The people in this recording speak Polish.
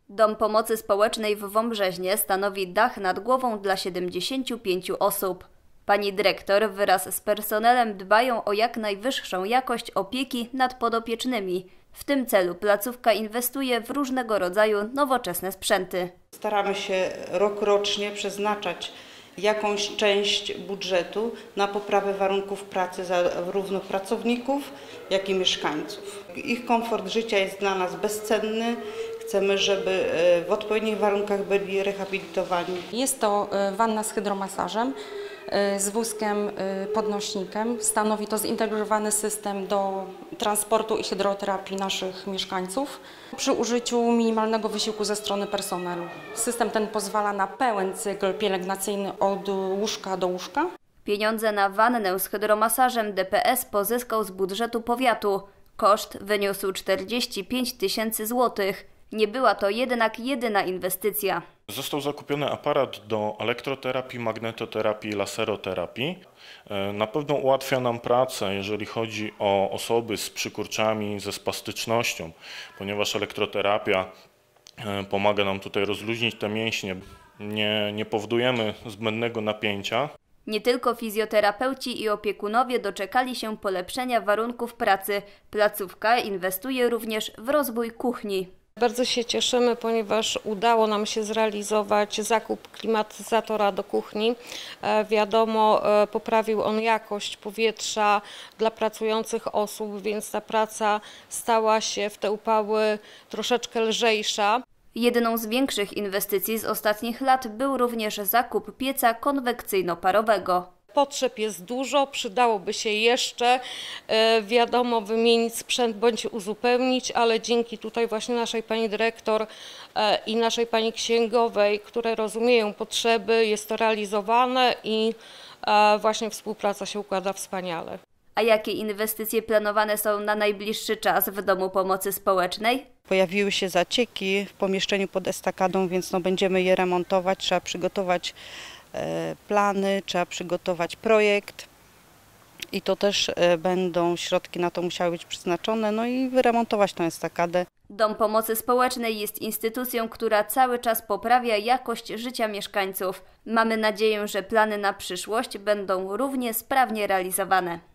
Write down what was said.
Dom Pomocy Społecznej w Wąbrzeźnie stanowi dach nad głową dla 75 osób. Pani dyrektor wraz z personelem dbają o jak najwyższą jakość opieki nad podopiecznymi. W tym celu placówka inwestuje w różnego rodzaju nowoczesne sprzęty. Staramy się rokrocznie przeznaczać jakąś część budżetu na poprawę warunków pracy zarówno pracowników, jak i mieszkańców. Ich komfort życia jest dla nas bezcenny. Chcemy, żeby w odpowiednich warunkach byli rehabilitowani. Jest to wanna z hydromasażem, z wózkiem podnośnikiem. Stanowi to zintegrowany system do transportu i hydroterapii naszych mieszkańców przy użyciu minimalnego wysiłku ze strony personelu. System ten pozwala na pełen cykl pielęgnacyjny od łóżka do łóżka. Pieniądze na wannę z hydromasażem DPS pozyskał z budżetu powiatu. Koszt wyniósł 45 000 złotych. Nie była to jednak jedyna inwestycja. Został zakupiony aparat do elektroterapii, magnetoterapii, laseroterapii. Na pewno ułatwia nam pracę, jeżeli chodzi o osoby z przykurczami, ze spastycznością, ponieważ elektroterapia pomaga nam tutaj rozluźnić te mięśnie. Nie powodujemy zbędnego napięcia. Nie tylko fizjoterapeuci i opiekunowie doczekali się polepszenia warunków pracy. Placówka inwestuje również w rozwój kuchni. Bardzo się cieszymy, ponieważ udało nam się zrealizować zakup klimatyzatora do kuchni. Wiadomo, poprawił on jakość powietrza dla pracujących osób, więc ta praca stała się w te upały troszeczkę lżejsza. Jedną z większych inwestycji z ostatnich lat był również zakup pieca konwekcyjno-parowego. Potrzeb jest dużo, przydałoby się jeszcze, wiadomo, wymienić sprzęt bądź uzupełnić, ale dzięki tutaj właśnie naszej pani dyrektor i naszej pani księgowej, które rozumieją potrzeby, jest to realizowane i właśnie współpraca się układa wspaniale. A jakie inwestycje planowane są na najbliższy czas w Domu Pomocy Społecznej? Pojawiły się zacieki w pomieszczeniu pod estakadą, więc będziemy je remontować, trzeba przygotować plany, trzeba przygotować projekt i to też będą środki na to musiały być przeznaczone, i wyremontować tę estakadę. Dom Pomocy Społecznej jest instytucją, która cały czas poprawia jakość życia mieszkańców. Mamy nadzieję, że plany na przyszłość będą równie sprawnie realizowane.